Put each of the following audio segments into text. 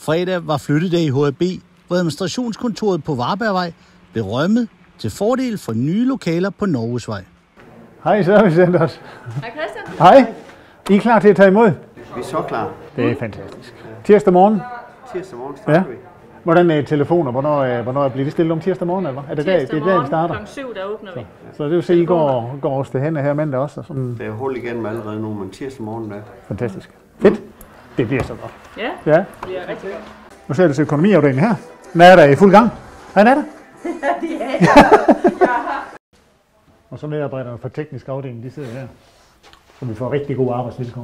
Fredag var flyttedag i HAB, hvor administrationskontoret på Varbergvej blev rømmet til fordel for nye lokaler på Norgesvej. Hej Servicecenteret. Hej Christian. Hej. I er klar til at tage imod? Vi er så klar. Det er fantastisk. Tirsdag morgen? Tirsdag morgen starter vi. Hvordan er telefoner? Hvornår bliver det stillet om tirsdag morgen? Eller? Er det Tirsdag der, vi starter? Kl. 7, der åbner vi. Så det vil sige, at I går også det hen her mandag også? Sådan. Det er hul igennem allerede nu, men tirsdag morgen der. Fantastisk. Fedt. Det bliver så godt. Ja, Ja. det bliver rigtig godt. Nu ser du til økonomiafdelingen her. Den er der i fuld gang. Hvad er der? Ja, det er Og så medarbejderne fra teknisk afdeling, de sidder her. Så vi får rigtig gode arbejdsvilkår.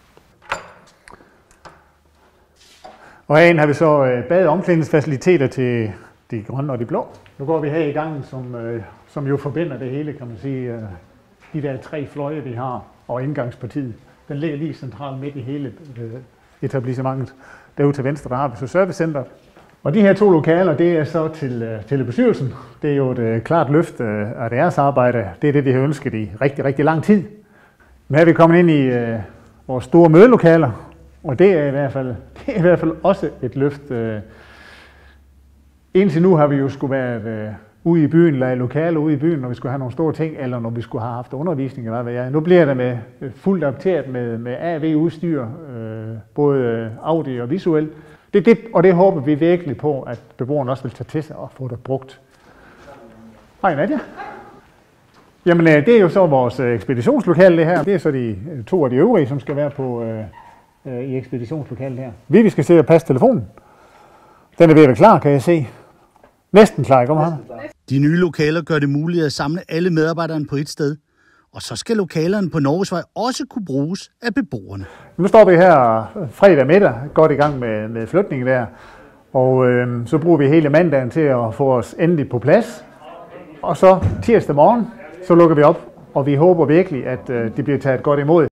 Og herinde har vi så bade- og omklædningsfaciliteter til de grønne og de blå. Nu går vi her i gang, som jo forbinder det hele, kan man sige. De der 3 fløje, vi har, og indgangspartiet. Den ligger lige centralt midt i hele etablissementet. Derude til venstre, der har vi så servicecenteret. Og de her 2 lokaler, det er så til bestyrelsen. Det er jo et klart løft af deres arbejde. Det er det, de har ønsket i rigtig, rigtig lang tid. Nu er vi kommet ind i vores store mødelokaler, og det er i hvert fald også et løft. Indtil nu har vi jo skulle været ude i byen, eller i lokaler ude i byen, når vi skulle have nogle store ting, eller når vi skulle have haft undervisning. Eller hvad. Nu bliver det med fuldt opteret med AV-udstyr, både audio og visuelt. Og det håber vi virkelig på, at beboerne også vil tage til sig og få det brugt. Hej Nadia. Jamen det er jo så vores ekspeditionslokale det her. Det er så de 2 af de øvrige, som skal være på i ekspeditionslokalet her. Vi skal se at passe telefonen. Den er ved at være klar, kan jeg se. Næsten klar, ikke om ham? De nye lokaler gør det muligt at samle alle medarbejderne på et sted. Og så skal lokalerne på Norgesvej også kunne bruges af beboerne. Nu står vi her fredag middag, godt i gang med flytningen der. Og så bruger vi hele mandagen til at få os endelig på plads. Og så tirsdag morgen, så lukker vi op. Og vi håber virkelig, at det bliver taget godt imod.